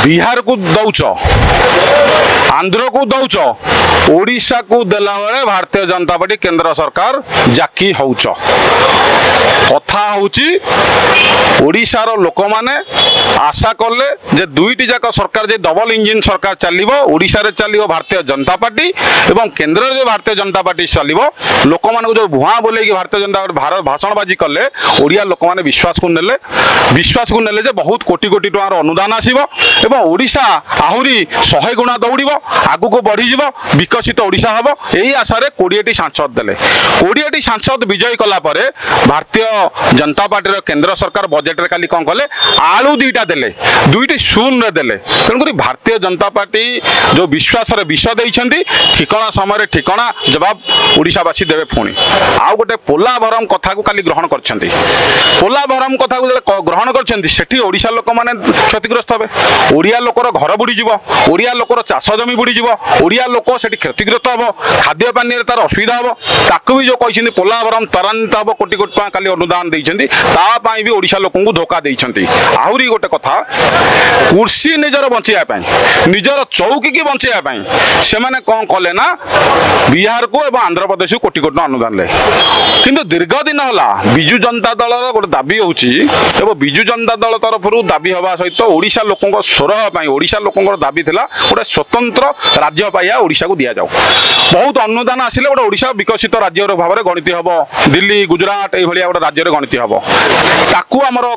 बिहार को दौच आंध्र को दौच ओडिशा को देला बेले भारतीय जनता पार्टी केंद्र सरकार जाकी होउच कथा होउची ओडिशार लोक माने आशा कले जे दुईटी जाक सरकार जे डबल इंजिन सरकार चलिबो ओडिशा रे चलिबो भारतीय जनता पार्टी एवं केंद्र रे भारतीय जनता पार्टी चलिबो लोक मान को जो भुआ बोले कि भारतीय जनता पार्टी भारत भाषणबाजी कले ओडिया लोक माने विश्वास को नेले जे बहुत कोटी कोटी टकार अनुदान आसीबो एवं ओडिशा आहुरी 100 गुणा दौड़िबो आगु को बढ़ी जिवो विकसित ओडिशा हबो एही आशा रे 20टी सांसद देले 20टी सांसद विजय कला परे भारतीय जनता पार्टी रो केंद्र सरकार बजेट रे काली कोन कले आलू दुईटा देले दुईटी शून्य रे देले तनकरी भारतीय जनता पार्टी जो विश्वास रे विष दैछंती ठिकाना समय रे ठिकाना जवाब ओडिशावासी देवे पुणी आउ गोटे पोलाभरम कथा को काली ग्रहण करछंती पोलाभरम कथा को ग्रहण करछंती सेठी ओडिशा लोक माने क्षतिग्रस्त हेबे ओडिया लोकर घर बुड़ी जीवो ओडिया लोकर चाष जमी बुड़ी जीवो ओडिया लोक सेठी क्षतिग्रस्त हेबो खाद्य पानी रे तार असुविधा हेबो ताकू भी जो कहिसेंती पोलाभरम त्वरान्वित हेबो कोटी कोटी टका काली अनुदान दैछंती ता पई भी ओडिशा लोकंकु धोखा दैछंती आहुरी गोटे कथा कुर्सी निजर बंचिया पई निजर चौकी की बंचिया पई से माने कोन कले ना बिहार को एवं आंध्र प्रदेश को कोटी कोटी अनुदान ले किंतु दीर्घ दिन होला बिजु जनता दल गोटे दाबी होउची एवं बिजु जनता दल तरफ दाबी हवा सहित ओडिशा लोकंक स्वर पई ओडिशा लोकंकर दाबी थिला गोटे स्वतंत्र राज्य पाइया ओडिशा को दिया जाऊ बहुत अनुदान आसिले गोटे ओडिशा विकसित राज्य भाव में गणित हबो दिल्ली गुजरात ए भलिया गोटे राज्य गणित हबो ताकू हमर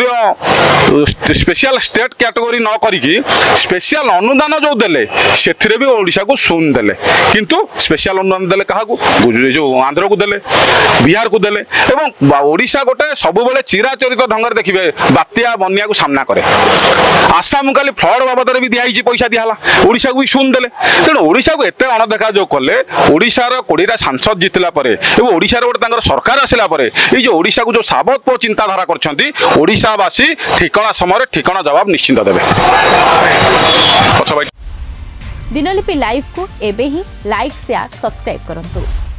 केंद्रीय स्पेशल स्टेट कैटेगरी न करिकी स्पेशल अनुदान जो देले सेथिरे भी ओडिशा को शून्य देले किंतु स्पेशल अनुदान देले कहा जो आंध्र को देले बिहार को देले एवं ओडिशा गोटे सब बेले चिराचरित ढंग देखिए बात्या बन्या को सामना करे आसाम काली फ्लड बाबद भी दिखाई पैसा दिहला ओडिशा को भी शून्य देले तेणु ओडिशा को एत अणदेखा जो कले ओडिशार 20टा सांसद जितला परे एवं ओडिशार गोटे सरकार आसला परे ये जो ओडिशा को जो साबत चिंताधारा करछंती ओडिशावासी ठिकाना समय ठिकाना जवाब निश्चिंत देबे। दिनलिपि लाइव को एबे ही लाइक शेयर सब्सक्राइब करंतु।